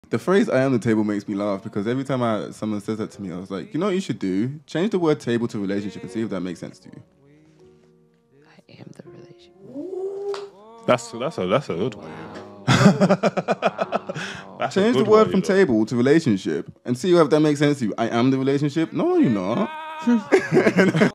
The phrase "I am the table" makes me laugh because every time someone says that to me, I was like, you know what you should do? Change the word "table" to "relationship" and see if that makes sense to you. I am the relationship. That's a good one. That's a Change the good word one, from you know. "table" to "relationship" and see if that makes sense to you. I am the relationship. No, you're not.